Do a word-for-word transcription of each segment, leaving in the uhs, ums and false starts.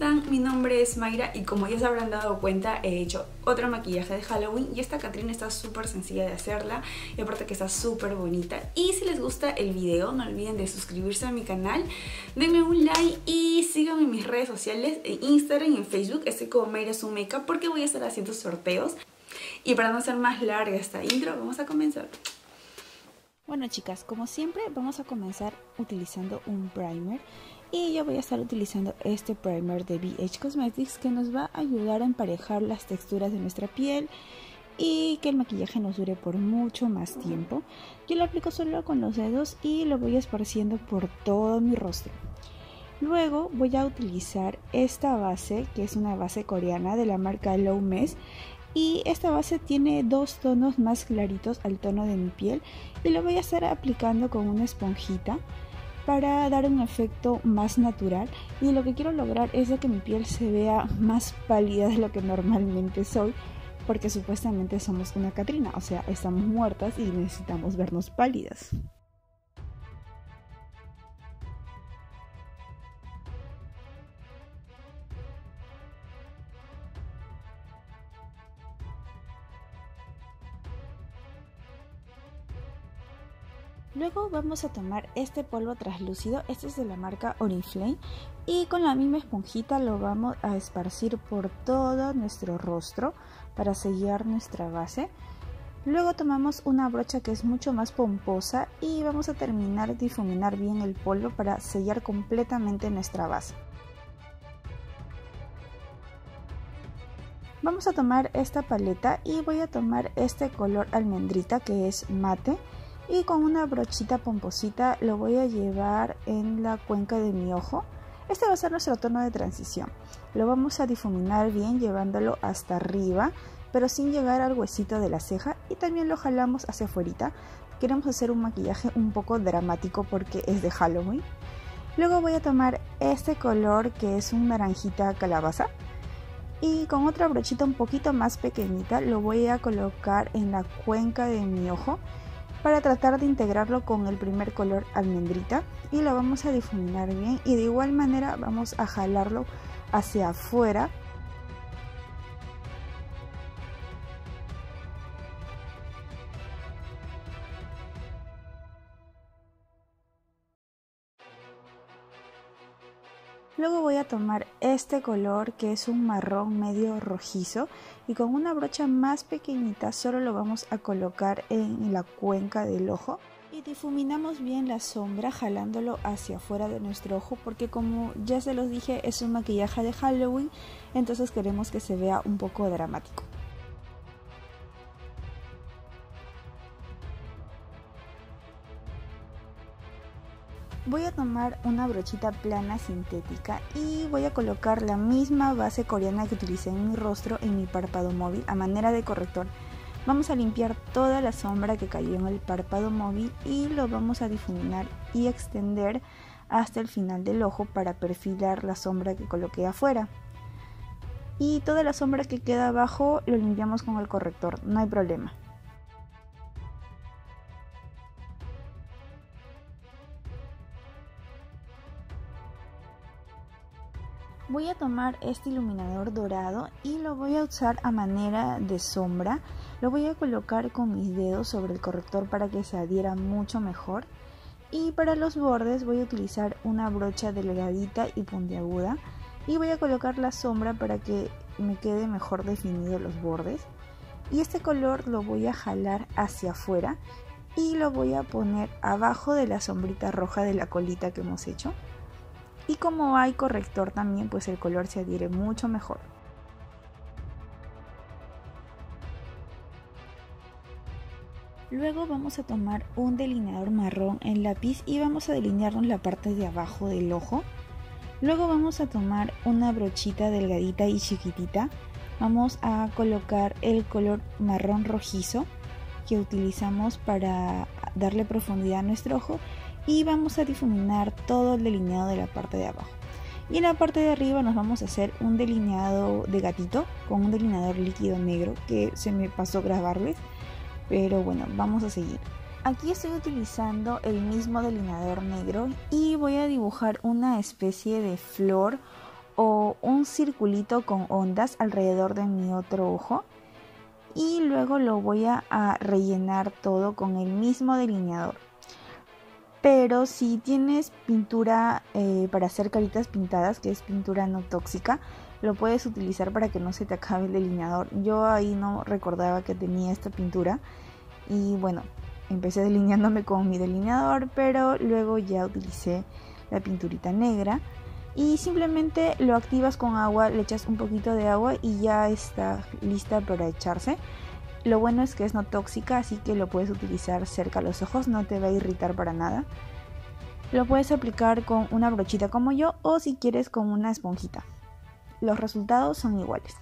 están? Mi nombre es Mayra y como ya se habrán dado cuenta he hecho otro maquillaje de Halloween y esta Catrina está súper sencilla de hacerla y aparte que está súper bonita. Y si les gusta el video no olviden de suscribirse a mi canal, denme un like y síganme en mis redes sociales, en Instagram y en Facebook. Estoy como Mayra Su Makeup porque voy a estar haciendo sorteos. Y para no hacer más larga esta intro, vamos a comenzar. Bueno chicas, como siempre vamos a comenzar utilizando un primer y yo voy a estar utilizando este primer de B H Cosmetics que nos va a ayudar a emparejar las texturas de nuestra piel y que el maquillaje nos dure por mucho más tiempo. Yo lo aplico solo con los dedos y lo voy esparciendo por todo mi rostro. Luego voy a utilizar esta base que es una base coreana de la marca Low Mess. Y esta base tiene dos tonos más claritos al tono de mi piel y lo voy a estar aplicando con una esponjita para dar un efecto más natural, y lo que quiero lograr es de que mi piel se vea más pálida de lo que normalmente soy, porque supuestamente somos una Catrina, o sea, estamos muertas y necesitamos vernos pálidas. Luego vamos a tomar este polvo translúcido, este es de la marca Oriflame, y con la misma esponjita lo vamos a esparcir por todo nuestro rostro para sellar nuestra base. Luego tomamos una brocha que es mucho más pomposa y vamos a terminar de difuminar bien el polvo para sellar completamente nuestra base. Vamos a tomar esta paleta y voy a tomar este color almendrita que es mate. Y con una brochita pomposita lo voy a llevar en la cuenca de mi ojo. Este va a ser nuestro tono de transición. Lo vamos a difuminar bien llevándolo hasta arriba, pero sin llegar al huesito de la ceja. Y también lo jalamos hacia afuera. Queremos hacer un maquillaje un poco dramático porque es de Halloween. Luego voy a tomar este color que es un naranjita calabaza. Y con otra brochita un poquito más pequeñita lo voy a colocar en la cuenca de mi ojo, para tratar de integrarlo con el primer color almendrita, y lo vamos a difuminar bien y de igual manera vamos a jalarlo hacia afuera. Luego voy a tomar este color que es un marrón medio rojizo y con una brocha más pequeñita solo lo vamos a colocar en la cuenca del ojo y difuminamos bien la sombra jalándolo hacia afuera de nuestro ojo, porque como ya se los dije es un maquillaje de Halloween, entonces queremos que se vea un poco dramático. Voy a tomar una brochita plana sintética y voy a colocar la misma base coreana que utilicé en mi rostro en mi párpado móvil a manera de corrector. Vamos a limpiar toda la sombra que cayó en el párpado móvil y lo vamos a difuminar y extender hasta el final del ojo para perfilar la sombra que coloqué afuera. Y toda la sombra que queda abajo lo limpiamos con el corrector, no hay problema. Voy a tomar este iluminador dorado y lo voy a usar a manera de sombra. Lo voy a colocar con mis dedos sobre el corrector para que se adhiera mucho mejor. Y para los bordes voy a utilizar una brocha delgadita y puntiaguda. Y voy a colocar la sombra para que me quede mejor definido los bordes. Y este color lo voy a jalar hacia afuera y lo voy a poner abajo de la sombrita roja de la colita que hemos hecho. Y como hay corrector también, pues el color se adhiere mucho mejor. Luego vamos a tomar un delineador marrón en lápiz y vamos a delinearnos la parte de abajo del ojo. Luego vamos a tomar una brochita delgadita y chiquitita. Vamos a colocar el color marrón rojizo que utilizamos para darle profundidad a nuestro ojo. Y vamos a difuminar todo el delineado de la parte de abajo. Y en la parte de arriba nos vamos a hacer un delineado de gatito con un delineador líquido negro que se me pasó grabarles, pero bueno, vamos a seguir. Aquí estoy utilizando el mismo delineador negro y voy a dibujar una especie de flor o un circulito con ondas alrededor de mi otro ojo y luego lo voy a, a rellenar todo con el mismo delineador. Pero si tienes pintura eh, para hacer caritas pintadas, que es pintura no tóxica, lo puedes utilizar para que no se te acabe el delineador. Yo ahí no recordaba que tenía esta pintura y bueno, empecé delineándome con mi delineador, pero luego ya utilicé la pinturita negra y simplemente lo activas con agua, le echas un poquito de agua y ya está lista para echarse. Lo bueno es que es no tóxica, así que lo puedes utilizar cerca a los ojos, no te va a irritar para nada. Lo puedes aplicar con una brochita como yo o si quieres con una esponjita. Los resultados son iguales.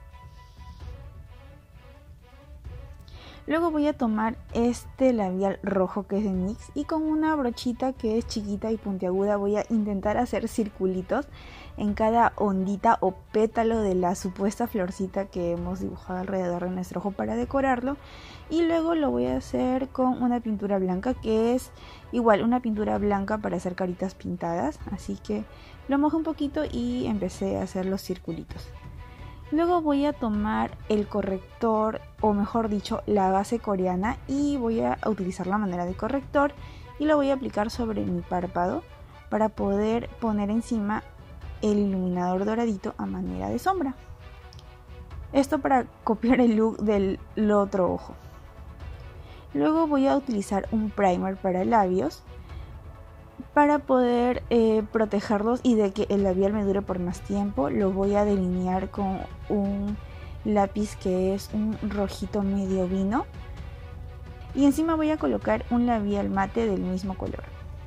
Luego voy a tomar este labial rojo que es de NYX y con una brochita que es chiquita y puntiaguda voy a intentar hacer circulitos en cada ondita o pétalo de la supuesta florcita que hemos dibujado alrededor de nuestro ojo para decorarlo. Y luego lo voy a hacer con una pintura blanca que es igual una pintura blanca para hacer caritas pintadas. Así que lo mojé un poquito y empecé a hacer los circulitos. Luego voy a tomar el corrector, o mejor dicho, la base coreana y voy a utilizar la manera de corrector y lo voy a aplicar sobre mi párpado para poder poner encima el iluminador doradito a manera de sombra. Esto para copiar el look del otro ojo. Luego voy a utilizar un primer para labios para poder eh, protegerlos y de que el labial me dure por más tiempo. Lo voy a delinear con un lápiz que es un rojito medio vino y encima voy a colocar un labial mate del mismo color.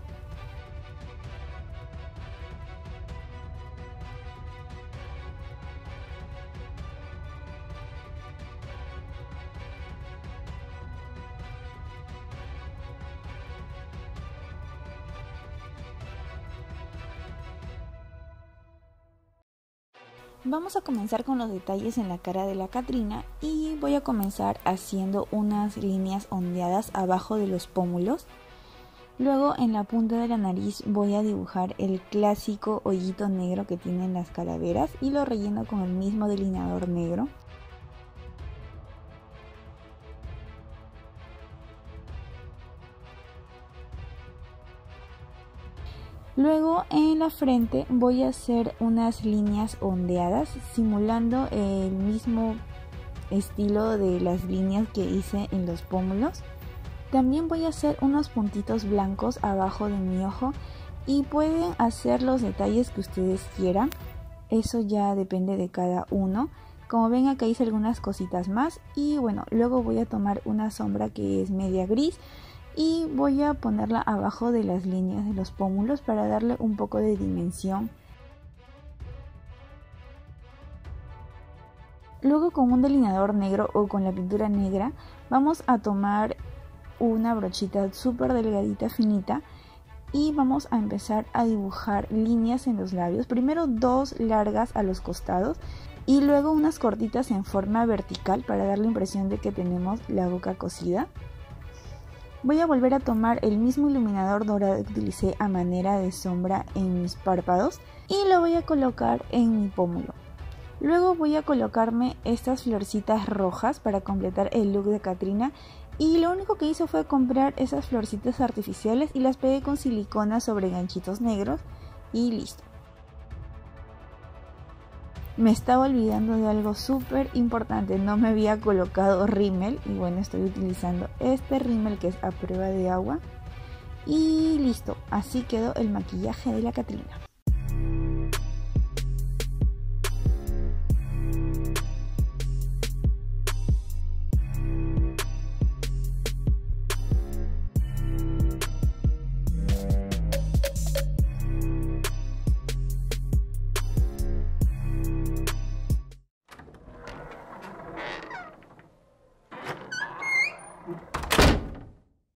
Vamos a comenzar con los detalles en la cara de la Catrina y voy a comenzar haciendo unas líneas ondeadas abajo de los pómulos. Luego en la punta de la nariz voy a dibujar el clásico hoyito negro que tienen las calaveras y lo relleno con el mismo delineador negro. Luego en la frente voy a hacer unas líneas ondeadas simulando el mismo estilo de las líneas que hice en los pómulos. También voy a hacer unos puntitos blancos abajo de mi ojo y pueden hacer los detalles que ustedes quieran. Eso ya depende de cada uno. Como ven, acá hice algunas cositas más y bueno, luego voy a tomar una sombra que es media gris y voy a ponerla abajo de las líneas de los pómulos para darle un poco de dimensión. Luego con un delineador negro o con la pintura negra vamos a tomar una brochita súper delgadita, finita, y vamos a empezar a dibujar líneas en los labios. Primero dos largas a los costados y luego unas cortitas en forma vertical para dar la impresión de que tenemos la boca cosida. Voy a volver a tomar el mismo iluminador dorado que utilicé a manera de sombra en mis párpados y lo voy a colocar en mi pómulo. Luego voy a colocarme estas florcitas rojas para completar el look de Catrina y lo único que hice fue comprar esas florcitas artificiales y las pegué con silicona sobre ganchitos negros y listo. Me estaba olvidando de algo súper importante, no me había colocado rímel y bueno, estoy utilizando este rímel que es a prueba de agua y listo, así quedó el maquillaje de la Catrina.